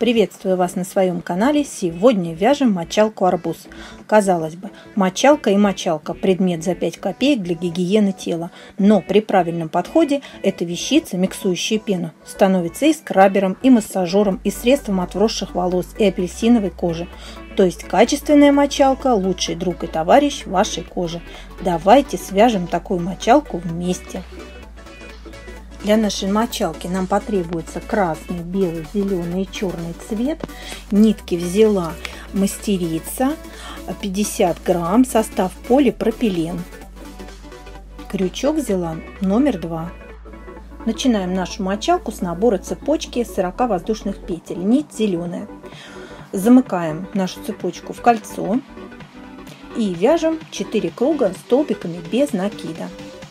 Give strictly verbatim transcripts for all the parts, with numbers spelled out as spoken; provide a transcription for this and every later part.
Приветствую вас на своем канале. Сегодня вяжем мочалку арбуз. Казалось бы, мочалка и мочалка – предмет за пять копеек для гигиены тела. Но при правильном подходе эта вещица, миксующая пену, становится и скрабером, и массажером, и средством от вросших волос, и апельсиновой кожи. То есть качественная мочалка – лучший друг и товарищ вашей кожи. Давайте свяжем такую мочалку вместе. Для нашей мочалки нам потребуется красный, белый, зеленый и черный цвет. Нитки взяла мастерица, пятьдесят грамм, состав полипропилен. Крючок взяла номер два. Начинаем нашу мочалку с набора цепочки сорока воздушных петель. Нить зеленая. Замыкаем нашу цепочку в кольцо и вяжем четыре круга столбиками без накида.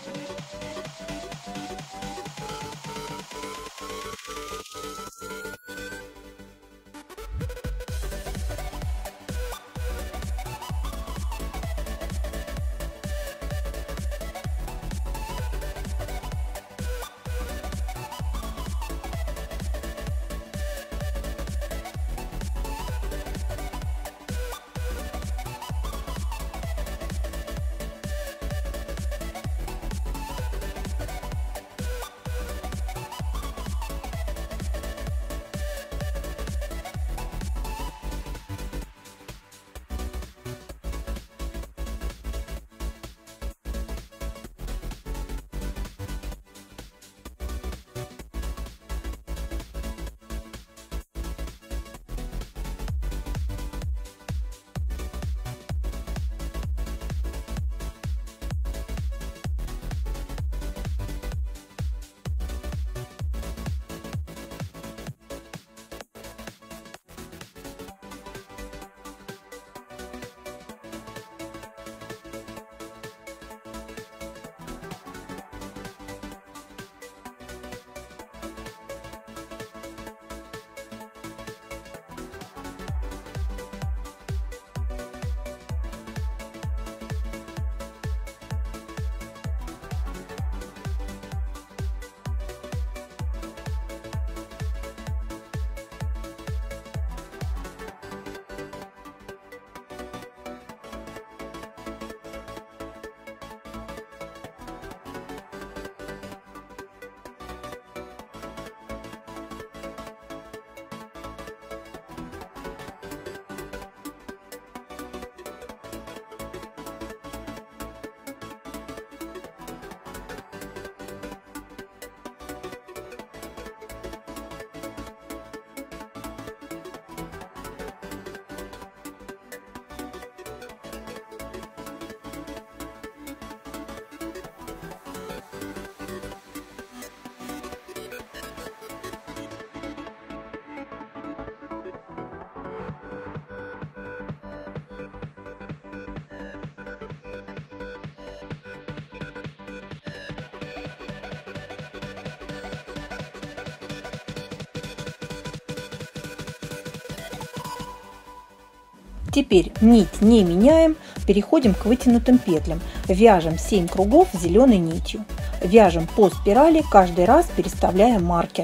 Теперь нить не меняем, переходим к вытянутым петлям. Вяжем семь кругов зеленой нитью. Вяжем по спирали, каждый раз переставляя маркер.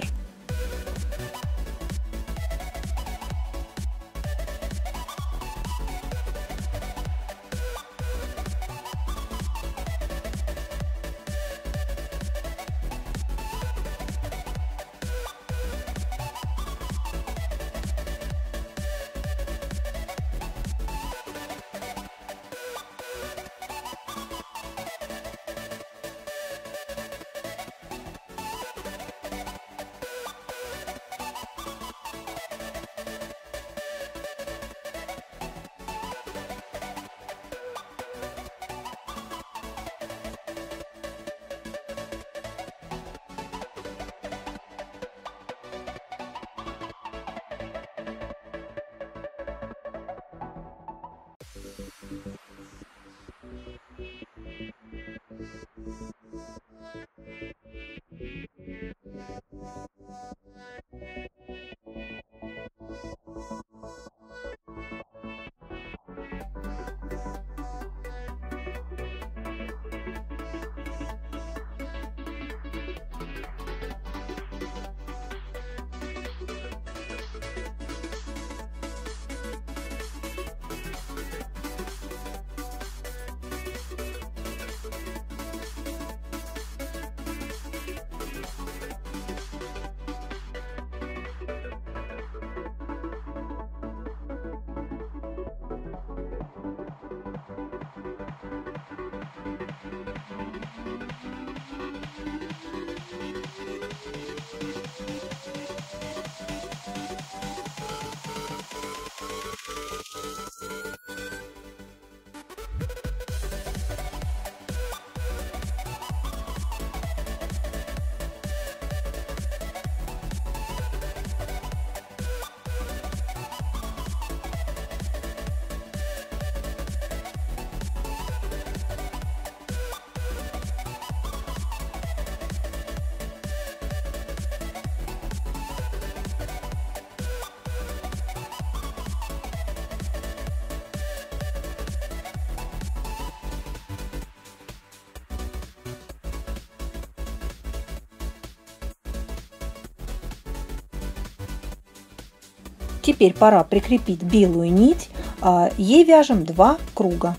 Теперь пора прикрепить белую нить, ей вяжем два круга.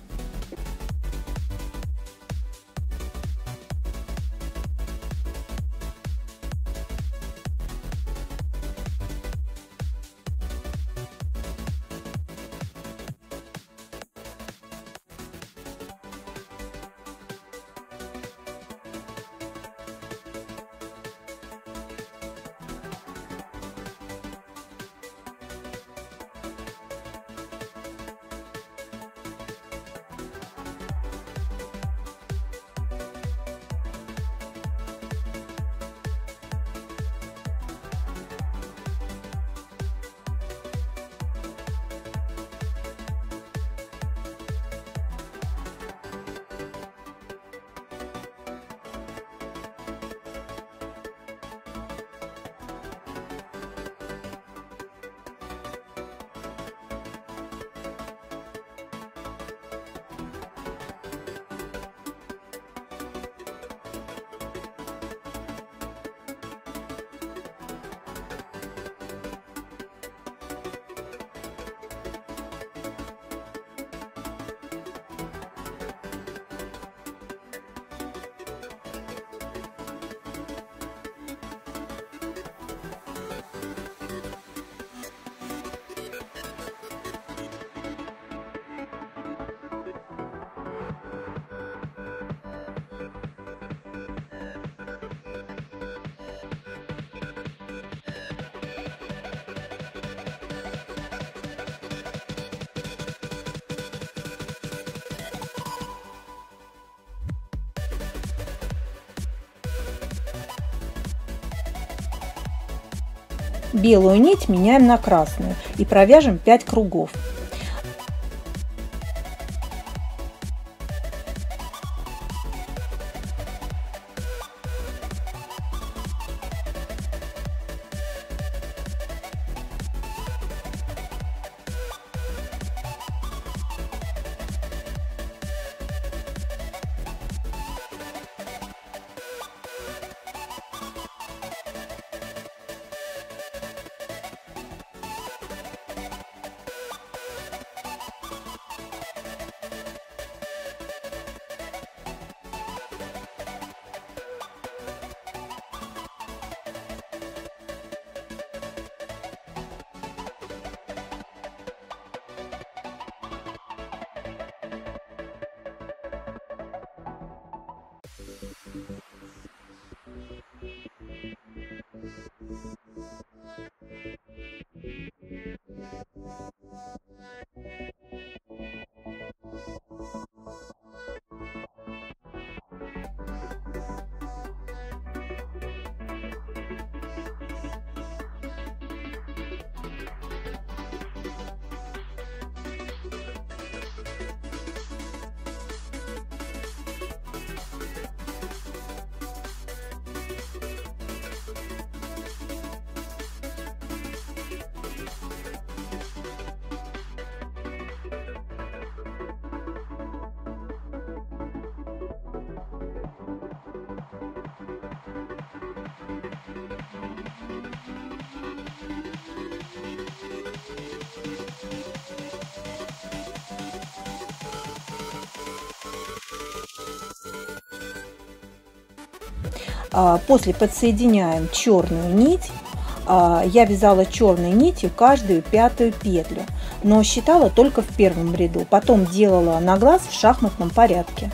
Белую нить меняем на красную и провяжем пять кругов. После подсоединяем черную нить. Я вязала черной нитью каждую пятую петлю, но считала только в первом ряду, потом делала на глаз в шахматном порядке.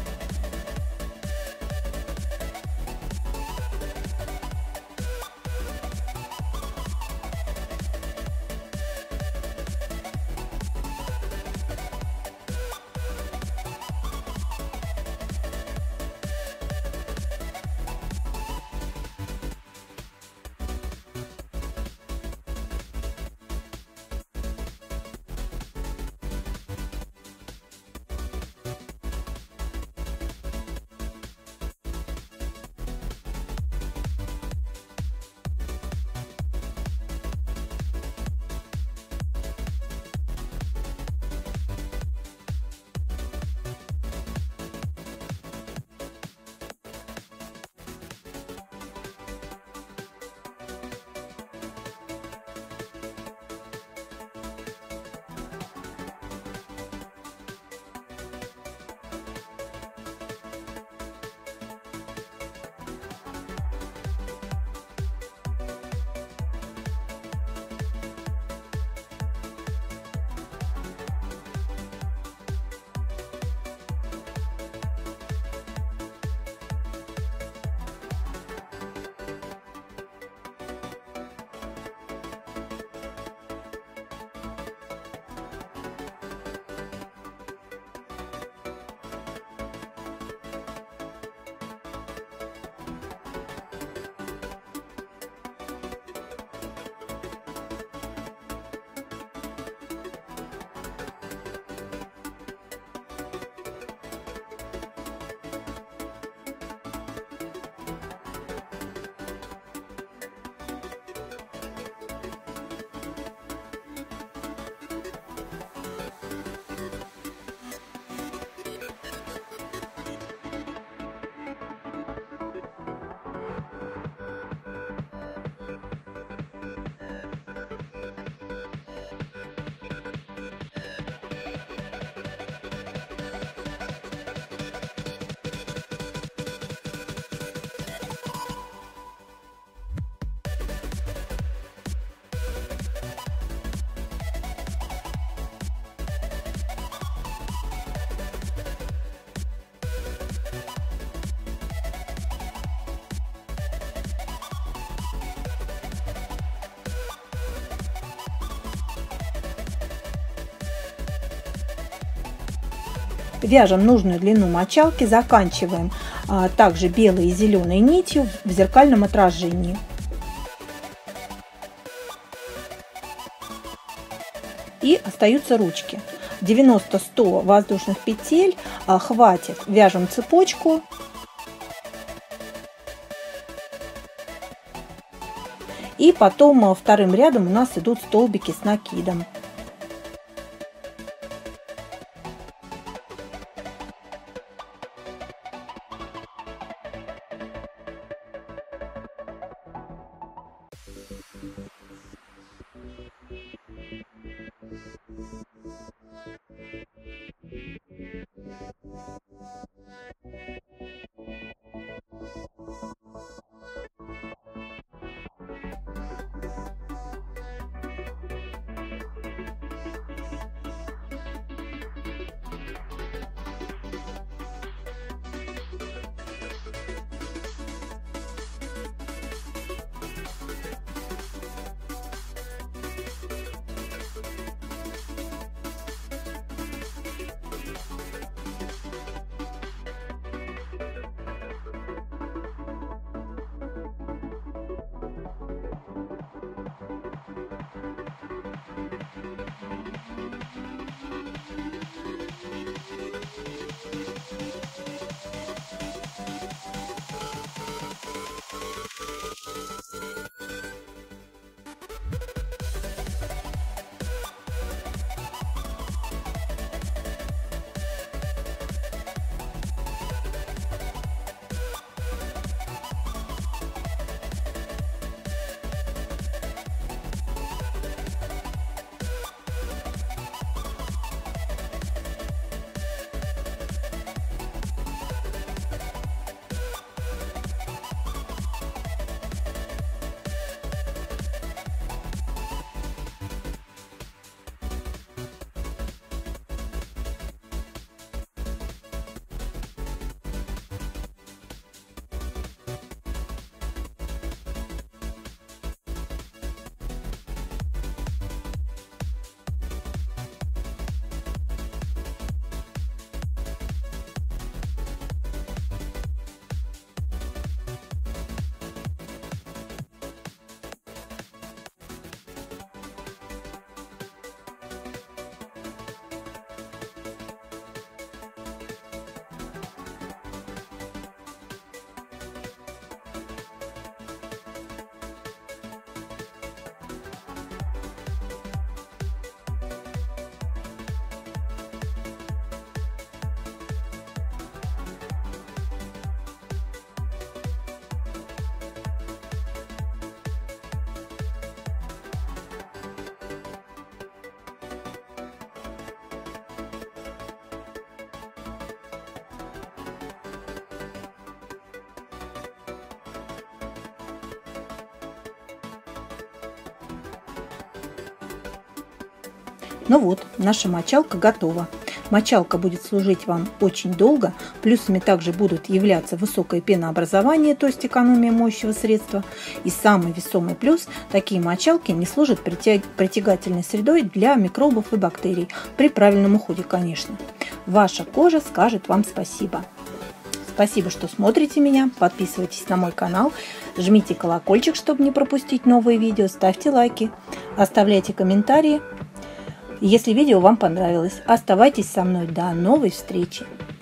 Вяжем нужную длину мочалки, заканчиваем а, также белой и зеленой нитью в зеркальном отражении. И остаются ручки. девяносто-сто воздушных петель а, хватит. Вяжем цепочку. И потом вторым рядом у нас идут столбики с накидом. Ну вот, наша мочалка готова. Мочалка будет служить вам очень долго. Плюсами также будут являться высокое пенообразование, то есть экономия моющего средства. И самый весомый плюс – такие мочалки не служат притягательной средой для микробов и бактерий. При правильном уходе, конечно. Ваша кожа скажет вам спасибо. Спасибо, что смотрите меня. Подписывайтесь на мой канал. Жмите колокольчик, чтобы не пропустить новые видео. Ставьте лайки. Оставляйте комментарии. Если видео вам понравилось, оставайтесь со мной. До новой встречи!